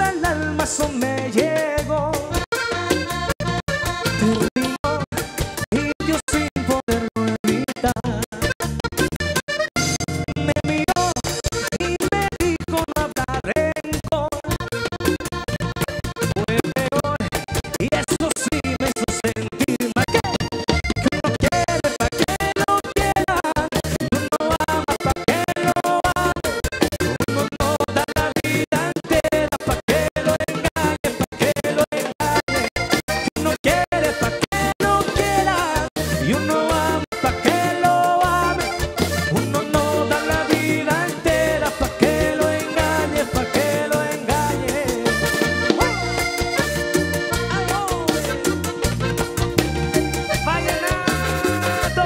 el alma eso me llegó. Terminó y yo sin poderlo evitar. Me miró y me dijo no habrá rencor. Fue peor y eso sí me hizo sentir mal. Que uno quiere pa' que lo quieran, y uno ama pa' que lo ame. Uno no da la vida entera pa' que lo engañe, pa' que lo engañe. Que uno quiere pa' que lo quieran, y uno ama pa' que lo ame. Uno no da la vida entera pa' que lo engañe, pa' que lo engañe. Vallenato.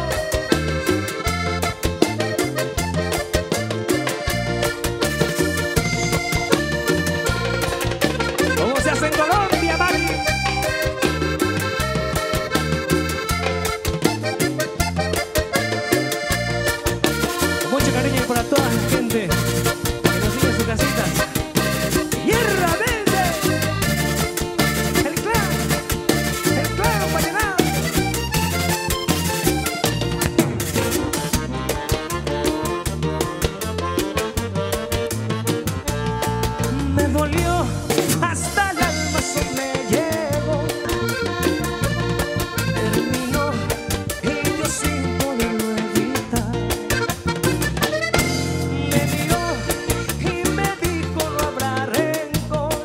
¿Cómo se hace en Colombia, Mari? Con mucho cariño para toda la gente que nos sigue en sus casitas. ¡Tierra Verde! El clan vallenato. Me dolió hasta el alma, eso me llegó. Terminó y yo sin poderlo evitar. Me miró y me dijo no habrá rencor.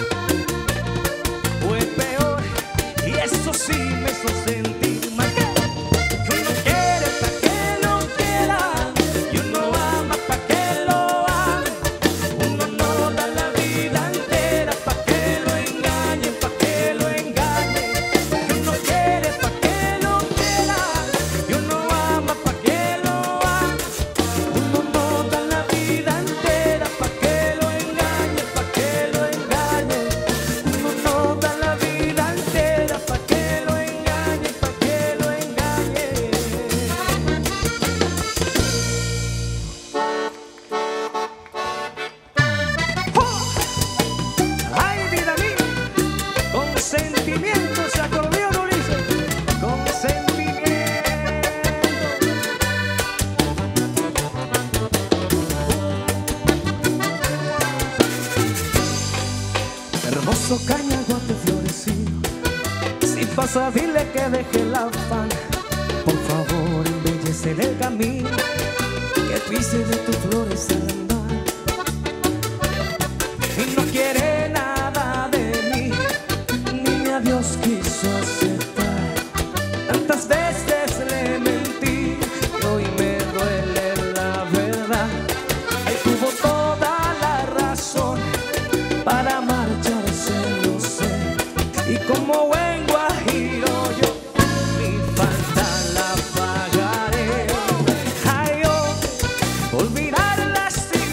Fue peor y eso sí me hizo sentir mal. Que uno quiere pa' que lo quiera, y uno ama pa' que lo ame. Uno no da la vida entera pa' que lo engañe, pa' que lo engañe. Que uno quiere pa' que lo quiera, y uno ama pa' que lo ame. Uno no da la vida entera pa' que lo engañe, pa' que lo engañe. Uno no da la vida entera pa' que lo engañe, pa' que lo engañe. ¡Ay, vida mía! Con sentimiento se acordeó Ulises. Con sentimiento. Hermoso cañaguate florecido, si pasa dile que deje el afán. Por favor, embellece el camino que pise de tus flores al andar. Y no quiere nada de mí, ni a Dios quiso aceptar. Tantas veces le mentí y hoy me duele la verdad. Él tuvo toda la razón para marcharse, lo sé. Y como buen guajiro yo mi falta la pagaré. Ay, oh, olvidar las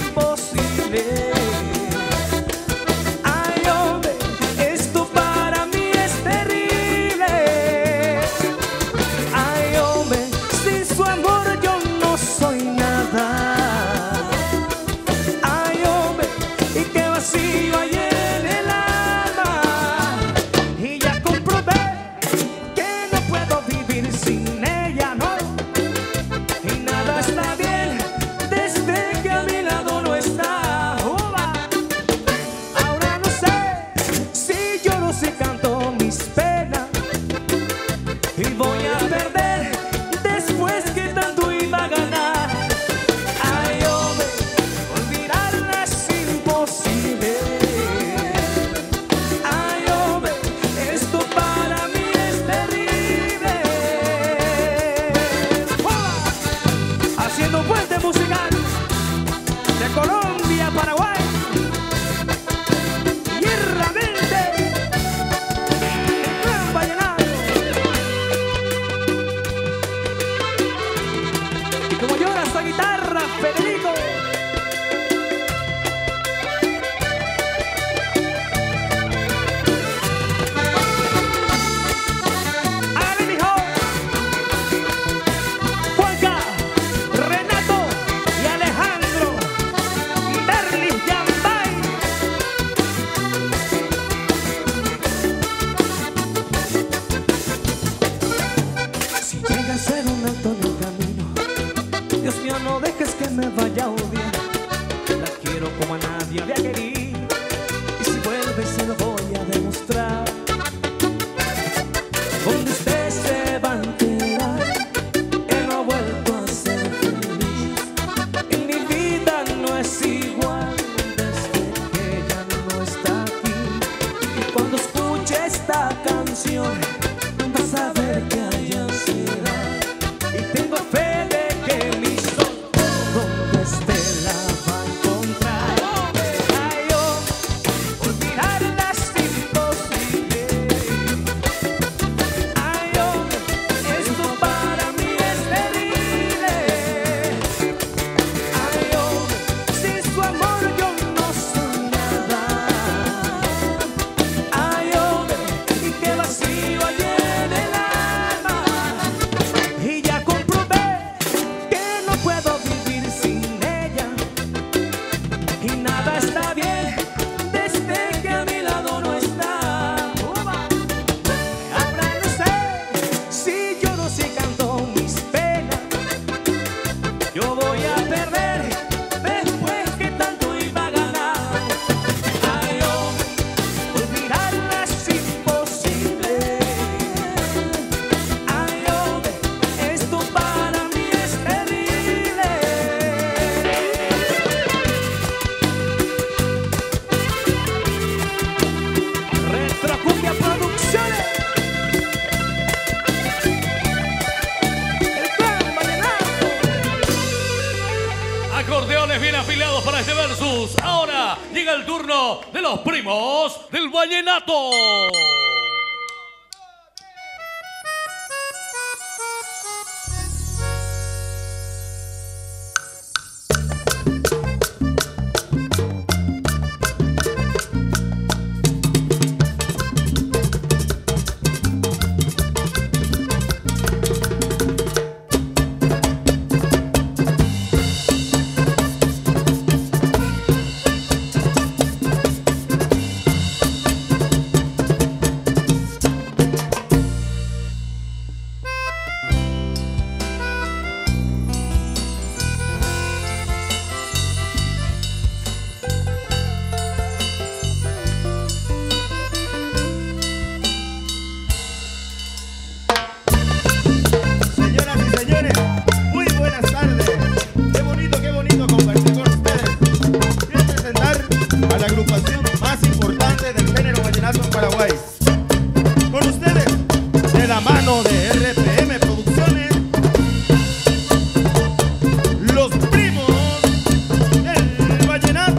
mío, no dejes que me vaya a odiar. La quiero como a nadie había querido, y si vuelve se lo voy a demostrar. Donde usted se va a enterar que no ha vuelto a ser feliz. En mi vida no es igual desde que ella no está aquí. Y cuando escuche esta canción vas a ver que allá será. Y tengo fe de que mi sol donde esté la va a encontrar. Ay, oh, olvidarla es imposible. Ay, oh, esto para mí es terrible. Ay, oh, sin su amor yo no soy nada. Ay, oh, y qué vacío hay en el alma. Y ya comprobé que no puedo vivir sin ella. Y nada está bien desde que a mi lado no está. Ahora no sé si lloro, si canto mis penas. Yo voy a perder después que tanto iba a ganar. Ay, oh, olvidarla es imposible. Ay, oh, esto para mí es terrible. Retrocumbia Producciones, el Clan Vallenato. Acordeones bien afilados para este versus. Ahora llega el turno de los primos del vallenato. Señoras y señores, muy buenas tardes. Qué bonito compartir con ustedes. Quiero presentar a la agrupación más importante del género vallenato en Paraguay. Con ustedes, de la mano de RPM Producciones, los primos del vallenato.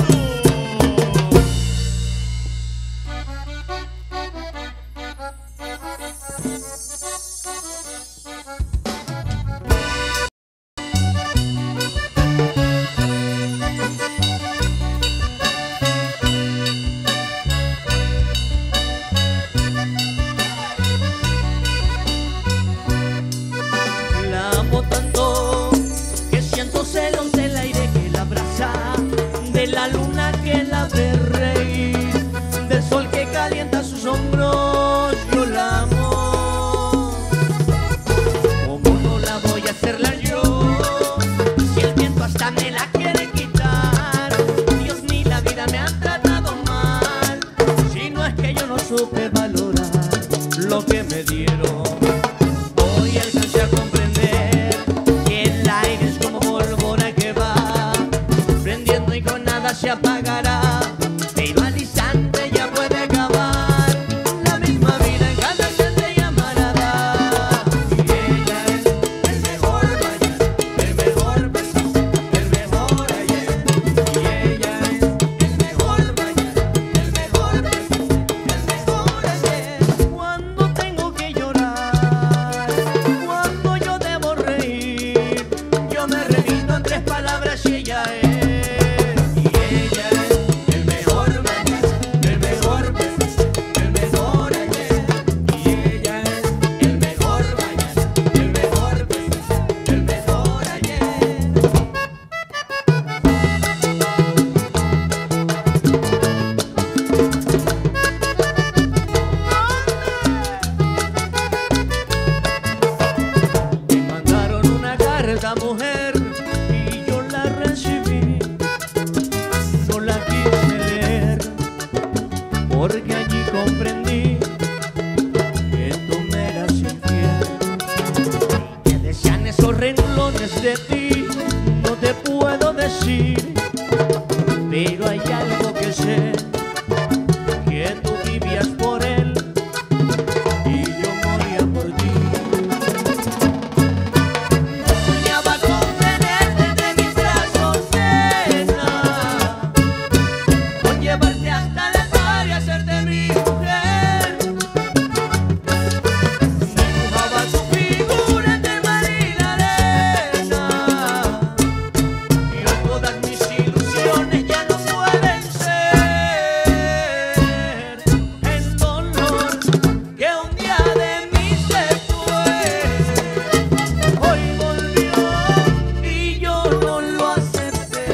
La amo tanto que siento celos del aire que la abraza, de la luna que la ve reír, del sol que calienta sus hombros. Yo la amo. ¿Cómo no la voy a hacerla yo? Si el viento hasta me la quiere quitar. Dios ni la vida me han tratado mal. Si no es que yo no supe valorar lo que me dieron. Hoy alcancé a comprender que el aire es como pólvora que va prendiendo y con nada se apagará, pero al instante ya puede acabar. La misma vida en cada instante llamará. Y ella es el mejor mañana, el mejor pasado, el mejor ayer. Y ella es el mejor mañana, el mejor pasado, el mejor ayer. Cuando tengo que llorar allí comprendí que tú me eras infiel. Que desean esos renglones de ti, no te puedo decir, pero hay algo que sé, que tú vivías por él y yo moría por ti. Soñaba con tenerte entre mis brazos, nena, con llevarte hasta el mar y hacerte mi mujer. Dibujaba tu figura entre mar y la arena, y hoy todas mis ilusiones ya no pueden ser. El dolor que un día de mí se fue, hoy volvió y yo no lo acepté.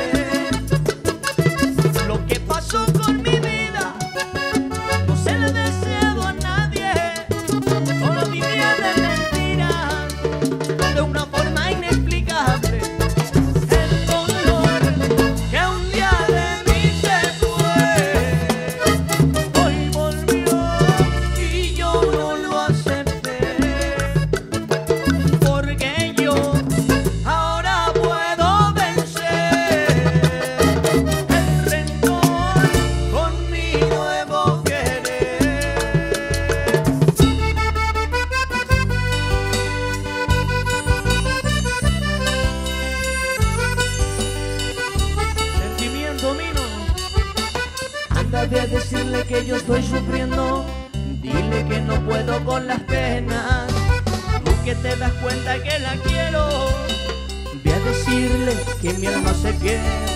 Lo que pasó con mi vida no se lo deseo a nadie, solo vivía de mentiras de una forma inexplicable. El dolor que un día de mí se fue, hoy volvió y yo no lo acepté, porque yo ahora puedo vencer el rencor con mi nuevo querer. Sentimiento mío, ándate a decirle que yo estoy sufriendo, dile que no puedo con las penas, tú que te das cuenta que la quiero, ve a decirle que mi alma se quiere.